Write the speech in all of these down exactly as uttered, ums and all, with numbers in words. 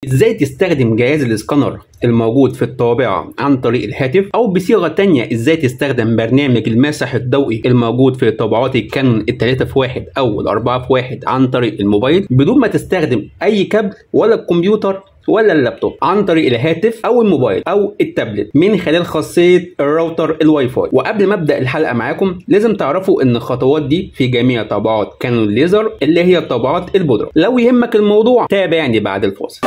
ازاي تستخدم جهاز الاسكانر الموجود في الطابعة عن طريق الهاتف، او بصيغة تانية ازاي تستخدم برنامج المسح الضوئي الموجود في طابعات الكانون التلاتة في واحد او الاربعة في واحد عن طريق الموبايل بدون ما تستخدم اي كابل ولا الكمبيوتر ولا اللابتوب، عن طريق الهاتف او الموبايل او التابلت من خلال خاصيه الراوتر الواي فاي. وقبل ما ابدا الحلقه معاكم لازم تعرفوا ان الخطوات دي في جميع طابعات كانون ليزر اللي هي طابعات البودره. لو يهمك الموضوع تابعني بعد الفاصل.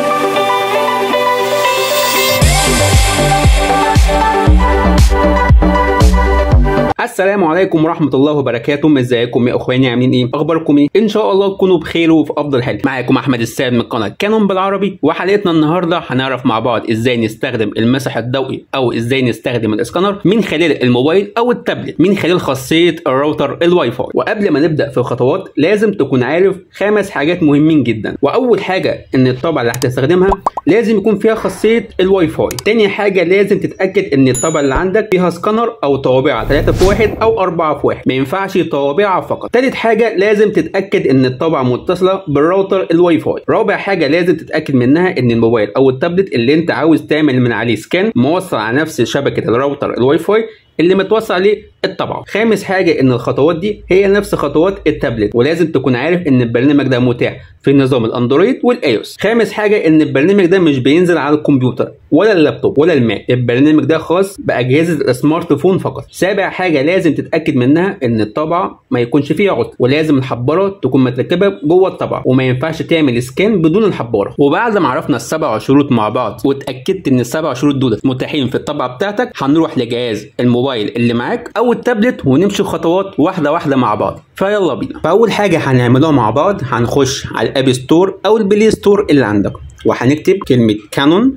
السلام عليكم ورحمه الله وبركاته. ازيكم يا اخواني؟ عاملين ايه؟ اخباركم ايه؟ ان شاء الله تكونوا بخير وفي افضل حال. معاكم احمد السيد من قناه كانون بالعربي، وحلقتنا النهارده هنعرف مع بعض ازاي نستخدم المسح الضوئي او ازاي نستخدم الاسكانر من خلال الموبايل او التابلت من خلال خاصيه الراوتر الواي فاي. وقبل ما نبدا في الخطوات لازم تكون عارف خمس حاجات مهمين جدا. واول حاجه ان الطابعه اللي هتستخدمها لازم يكون فيها خاصيه الواي فاي. تاني حاجه لازم تتاكد ان الطابعه اللي عندك فيها سكانر او طابعه تلاتة في واحد او أربعة في واحد، ما ينفعش طابعه فقط. تالت حاجه لازم تتاكد ان الطابعه متصله بالراوتر الواي فاي. رابع حاجه لازم تتاكد منها ان الموبايل او التابلت اللي انت عاوز تعمل من عليه سكان موصل على نفس شبكه الراوتر الواي فاي اللي متوصل عليه الطبعه. خامس حاجه ان الخطوات دي هي نفس خطوات التابلت، ولازم تكون عارف ان البرنامج ده متاح في نظام الاندرويد والايوس. خامس حاجه ان البرنامج ده مش بينزل على الكمبيوتر ولا اللابتوب ولا الماك، البرنامج ده خاص باجهزه السمارت فون فقط. سابع حاجه لازم تتاكد منها ان الطبعه ما يكونش فيها عطل، ولازم الحباره تكون متركبه جوه الطبعه وما ينفعش تعمل سكان بدون الحباره. وبعد ما عرفنا السبع شروط مع بعض واتاكدت ان السبع شروط دول متاحين في الطبعه بتاعتك، هنروح لجهاز الموبايل اللي معاك او التابلت ونمشي خطوات واحده واحده مع بعض. فيلا بينا. فاول حاجه هنعملها مع بعض هنخش على الاب ستور او البلاي ستور اللي عندك، وهنكتب كلمه كانون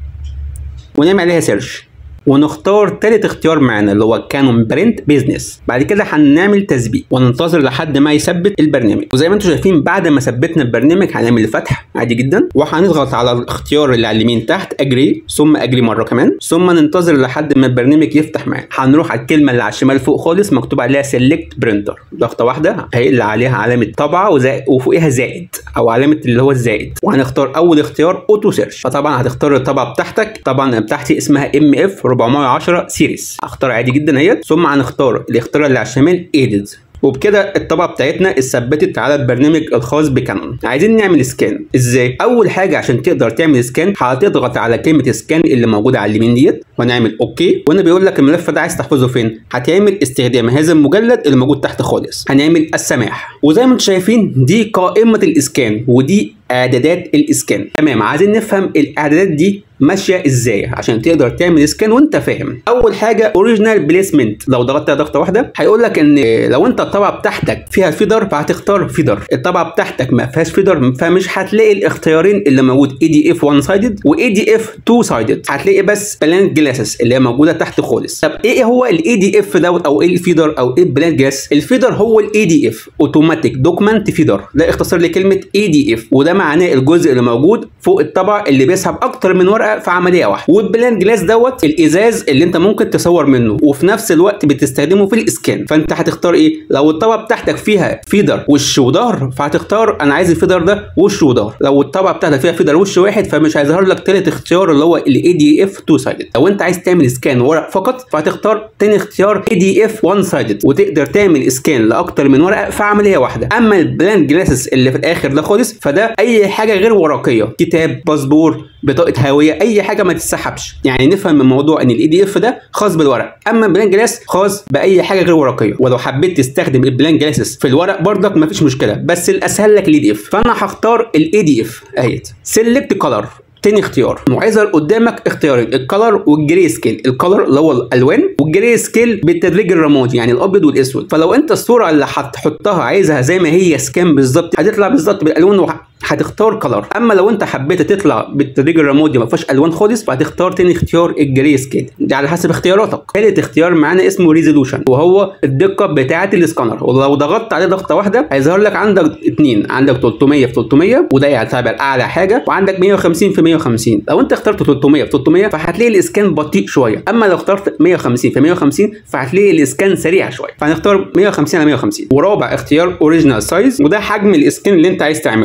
ونعمل عليها سيرش، ونختار تالت اختيار معانا اللي هو كانون برنت بيزنس. بعد كده هنعمل تثبيت وننتظر لحد ما يثبت البرنامج. وزي ما انتم شايفين بعد ما ثبتنا البرنامج هنعمل فتح عادي جدا، وهنضغط على الاختيار اللي على اليمين تحت اجري، ثم اجري مره كمان، ثم ننتظر لحد ما البرنامج يفتح معانا. هنروح على الكلمه اللي على الشمال فوق خالص مكتوب عليها سيلكت برينتر، ضغطه واحده هيقل عليها علامه طبعه وزائد وفوقها زائد او علامه اللي هو الزائد، وهنختار اول اختيار اوتو سيرش. فطبعا هتختار الطبعه بتاعتك، طبعا بتاعتي اسمها ام اف أربعمية وعشرة سيريز، هختار عادي جدا اهيت، ثم هنختار الاختيار اللي على الشمال ايديد. وبكده الطبعه بتاعتنا اتثبتت على البرنامج الخاص بكانون. عايزين نعمل سكان ازاي؟ اول حاجه عشان تقدر تعمل سكان هتضغط على كلمه سكان اللي موجوده على اليمين ديت ونعمل اوكي، وانا بيقول لك الملف ده عايز تحفظه فين؟ هتعمل استخدام هذا المجلد اللي موجود تحت خالص، هنعمل السماح. وزي ما انتم شايفين دي قائمه الاسكان ودي اعدادات الاسكان. تمام، عايزين نفهم الاعدادات دي ماشيه ازاي عشان تقدر تعمل سكان وانت فاهم. اول حاجه اوريجينال بليسمنت، لو ضغطت ضغطه واحده هيقول لك ان لو انت الطبعه بتاعتك فيها فيدر فهتختار فيدر، الطبعه بتاعتك ما فيهاش فيدر فمش هتلاقي الاختيارين اللي موجود اي دي اف وان سايدد واي دي اف تو سايدد، هتلاقي بس بلانت جلاسز اللي هي موجوده تحت خالص. طب ايه هو الاي دي اف دوت او ايه الفيدر او ايه البلانت جلاس؟ الفيدر هو الاي دي اف اوتوماتيك دوكمنت فيدر، ده اختصار لكلمه اي دي اف، وده معناه الجزء اللي موجود فوق الطبعه اللي بيسحب اكتر من ورقه في عمليه واحده. والبلان جلاس دوت الازاز اللي انت ممكن تصور منه وفي نفس الوقت بتستخدمه في الاسكان. فانت هتختار ايه؟ لو الطبعه بتاعتك فيها فيدر وش وظهر فهتختار انا عايز الفيدر ده وش وظهر. لو الطبعه بتاعتك فيها فيدر وش واحد فمش هيظهر لك تالت اختيار اللي هو الاي دي اف تو سايدد. لو انت عايز تعمل اسكان ورق فقط فهتختار تاني اختيار اي دي اف وان سايدد، وتقدر تعمل اسكان لاكتر من ورقه في عمليه واحده. اما البلان جلاسز اللي في الاخر ده خالص فده اي حاجه غير ورقيه، كتاب، باسبور، بطاقه هويه، اي حاجه ما تتسحبش. يعني نفهم من الموضوع ان الاي دي اف ده خاص بالورق، اما البلان جلاس خاص باي حاجه غير ورقيه. ولو حبيت تستخدم البلان جلاسز في الورق برضك مفيش مشكله، بس الاسهل لك الاي دي اف. فانا هختار الاي دي اف اهيت. سيلكت كلر تاني اختيار، وهيظهر قدامك اختيارين الكلر والجري سكيل. الكلر اللي هو الالوان، والجري سكيل بالتدريج الرمادي يعني الابيض والاسود. فلو انت الصوره اللي هتحطها عايزها زي ما هي سكان بالظبط هتطلع بالظبط بالالوان هتختار كلر. اما لو انت حبيت تطلع بالتدريج الرمادي ما فيهاش الوان خالص فهتختار تاني اختيار الجري سكيل، دي على حسب اختياراتك. ثالث اختيار معانا اسمه ريزولوشن وهو الدقه بتاعه الاسكانر، ولو ضغطت عليه ضغطه واحده هيظهر لك عندك اتنين، عندك تلتمية في تلتمية وده يعتبر اعلى حاجه، وعندك مية وخمسين في مية وخمسين. لو انت اخترت تلتمية في تلتمية فهتلاقي الاسكان بطيء شويه، اما لو اخترت مية وخمسين في مية وخمسين فهتلاقي الاسكان سريع شويه، فهنختار مية وخمسين على مية وخمسين. ورابع اختيار اوريجينال سايز، وده حجم الاسكان اللي انت عايز تعمله. عندك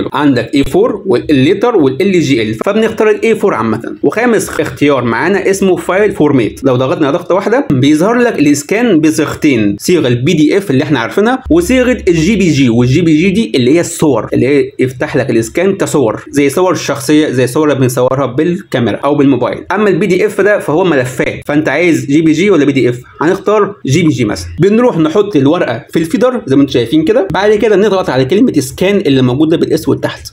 لك اي أربعة والليتر والال جي ال، فبنختار الاي أربعة عامه. وخامس اختيار معانا اسمه فايل فورمات، لو ضغطنا ضغطه واحده بيظهر لك الاسكان بصيغتين، صيغه البي دي اف اللي احنا عارفينها وصيغه الجي بي جي. والجي بي جي دي اللي هي الصور، اللي هي يفتح لك الاسكان كصور زي صور الشخصيه، زي صور اللي بنصورها بالكاميرا او بالموبايل. اما البي دي اف ده فهو ملفات، فانت عايز جي بي جي ولا بي دي اف؟ هنختار جي بي جي مثلا. بنروح نحط الورقه في الفيدر زي ما انتم شايفين كده، بعد كده نضغط على كلمه اسكان اللي موجوده بالاسود تحت،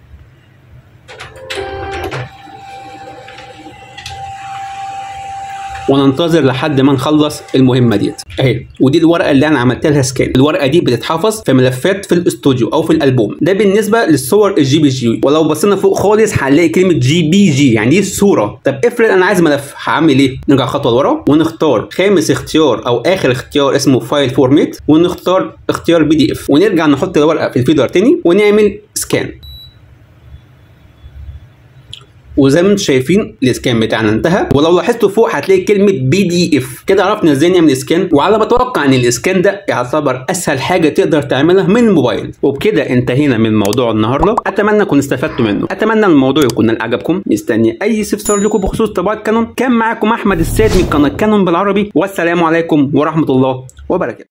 وننتظر لحد ما نخلص المهمه ديت اهي. ودي الورقه اللي انا عملت لها سكان. الورقه دي بتتحفظ في ملفات في الاستوديو او في الالبوم. ده بالنسبه للصور الجي بي جي. ولو بصينا فوق خالص هنلاقي كلمه جي بي جي، يعني دي الصوره. طب افرض انا عايز ملف، هعمل ايه؟ نرجع خطوه لورا ونختار خامس اختيار او اخر اختيار اسمه فايل فورمات، ونختار اختيار بي دي اف، ونرجع نحط الورقه في الفيدر تاني ونعمل سكان. وزي ما انتم شايفين الاسكان بتاعنا انتهى. ولو لاحظتوا فوق هتلاقي كلمه بي دي اف. كده عرفنا ازاي نعمل اسكان، وعلى ما اتوقع ان الاسكان ده يعتبر اسهل حاجه تقدر تعملها من الموبايل. وبكده انتهينا من موضوع النهارده، اتمنى تكونوا استفدتوا منه، اتمنى الموضوع يكون نال عجبكم. مستني اي استفسار لكم بخصوص طباعه كانون. كان معاكم احمد السيد من قناه كانون بالعربي، والسلام عليكم ورحمه الله وبركاته.